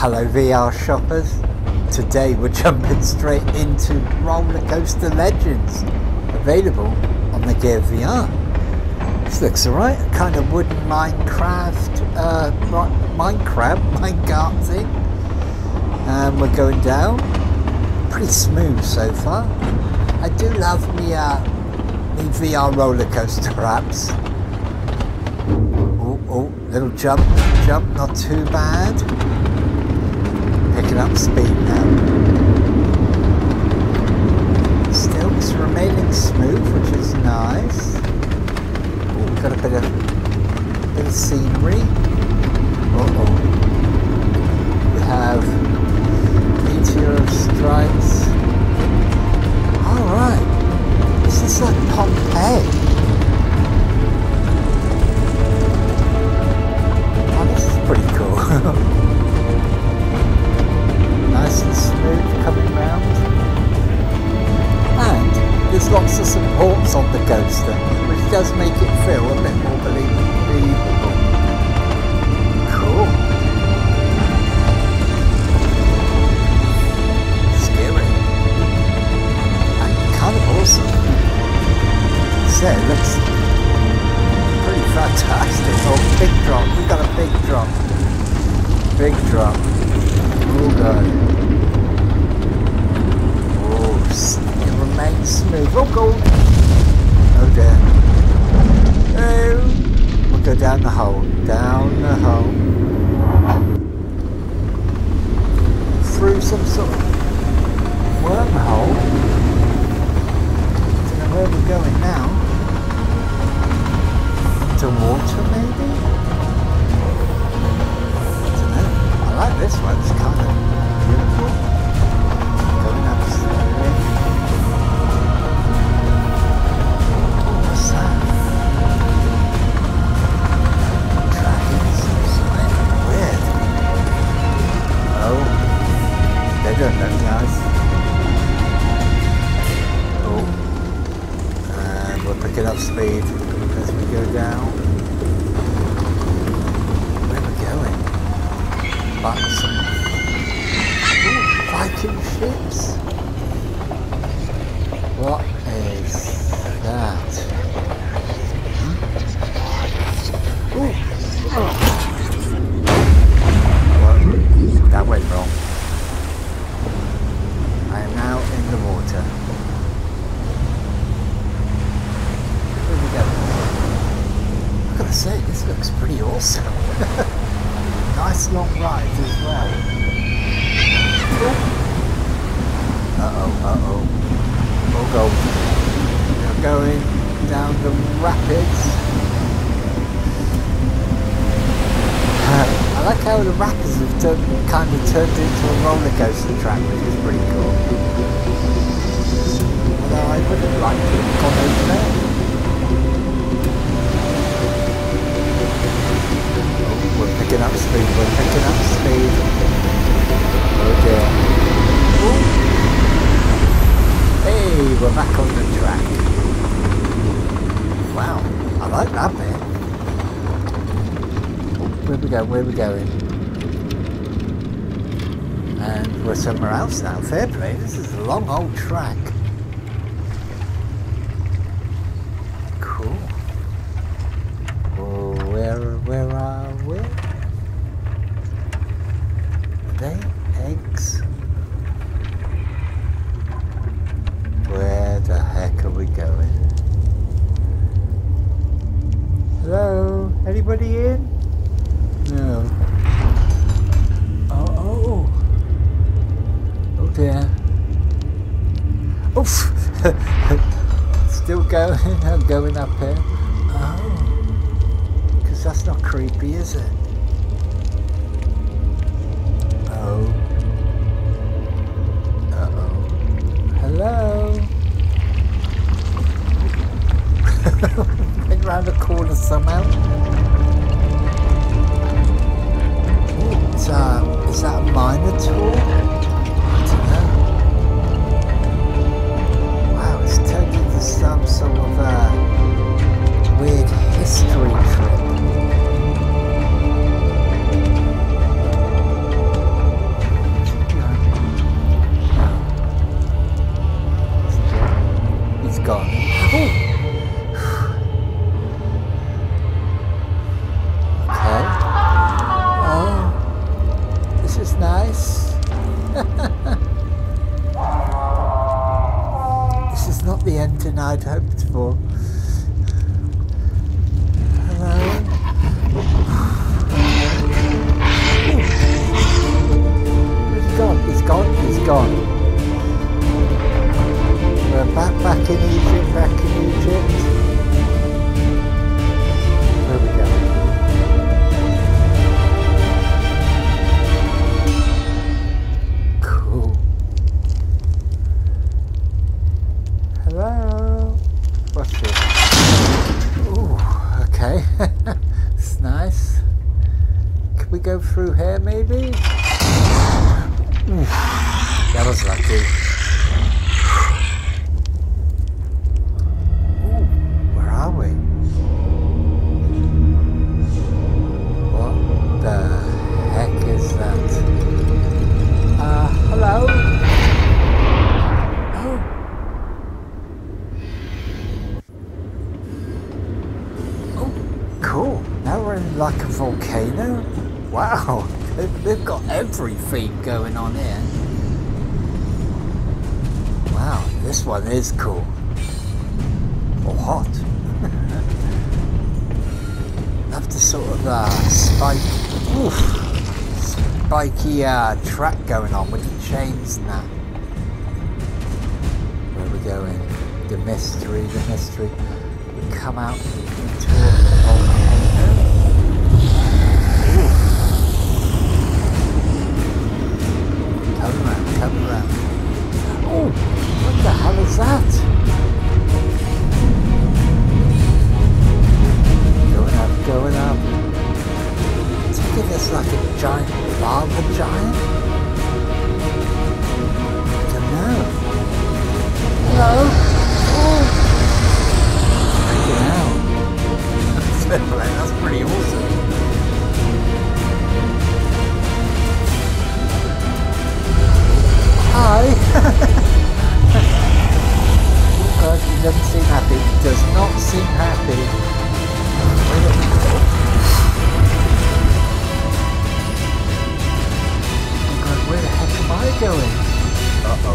Hello VR shoppers. Today we're jumping straight into Roller Coaster Legends, available on the Gear VR. This looks alright, a kind of wooden Minecraft thing. And we're going down. Pretty smooth so far. I do love the VR roller coaster apps. Oh, little jump, not too bad. Picking up speed now. Still, it's remaining smooth, which is nice. Ooh, got a bit of scenery. We have Meteor of Strikes. Alright, this is like Pompeii. Oh, this is pretty cool. Nice and smooth coming round. And there's lots of supports on the coaster, which does make it feel a bit more believable. Cool. Scary. And kind of awesome. So it looks pretty fantastic. Oh, big drop. We got a big drop. Big drop. Oh god. Oh, it remains smooth. Oh god. Oh dear. Oh. We'll go down the hole. Down the hole. Through some sort of wormhole. Don't know where we're going now. Into water maybe? I like this one, it's kind of beautiful. Going up slowly. What's that? Dragons or something weird. Oh, they don't look nice. Oh, and we're picking up speed as we go down. Some Viking ships. What is that? Ooh. Oh. Well, that went wrong. I am now in the water. Where we go? I've got to say, this looks pretty awesome. Nice long ride as well. Uh-oh. Oh god. We're going down the rapids. I like how the rapids have kind of turned into a roller coaster track, which is pretty cool. Although I would have liked to have gone over there. We're picking up speed, Oh dear. Ooh. Hey, we're back on the track. Wow, I like that bit. Oh, where we going? And we're somewhere else now. Fair play, this is a long old track. Cool. Oh, where are we? Are they eggs? Where the heck are we going? Hello? Anybody in? No. Oh dear. Oof! Still going, I'm going up here. Oh. That's not creepy, is it? Oh. Uh-oh. Hello? Went round the corner somehow. Ooh, is that a Minotaur? I don't know. Wow, it's turned into some sort of weird history trip. than I'd hoped for. Hello? Where's he gone? He's gone? He's gone. We're back in Egypt, Where are we going? Cool. Hello? What's this? Ooh, okay. It's nice. Can we go through here maybe? Ooh, that was lucky. Like a volcano? Wow, they've got everything going on here. Wow, this one is cool. Or hot. Love the sort of spiky track going on with the chains and that. Where are we going? The mystery. We come out into a volcano. Come around. Oh, what the hell is that? Going up. It's like it's like a giant lava giant. I don't know. Hello? Oh. Freaking out. That's pretty awesome. Hi! God, he doesn't seem happy. He does not seem happy. Oh God, where the heck am I going? Uh-oh.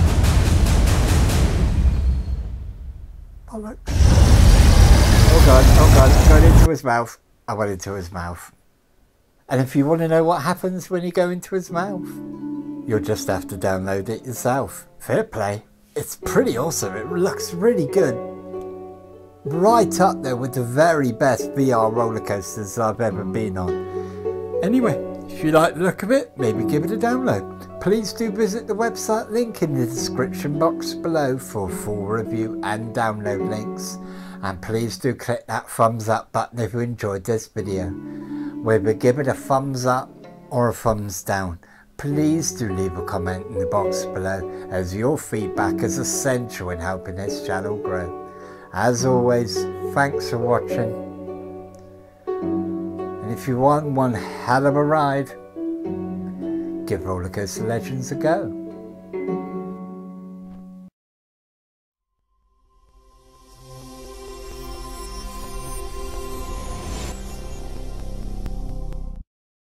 Bollocks. Oh God, I'm going into his mouth. I went into his mouth. And if you want to know what happens when you go into his mouth, you'll just have to download it yourself. Fair play. It's pretty awesome. It looks really good. Right up there with the very best VR roller coasters I've ever been on. Anyway, if you like the look of it, maybe give it a download. Please do visit the website link in the description box below for full review and download links. And please do click that thumbs up button if you enjoyed this video. Whether give it a thumbs up or a thumbs down. Please do leave a comment in the box below, as your feedback is essential in helping this channel grow. As always, thanks for watching. And if you want one hell of a ride, give Roller Coaster Legends a go.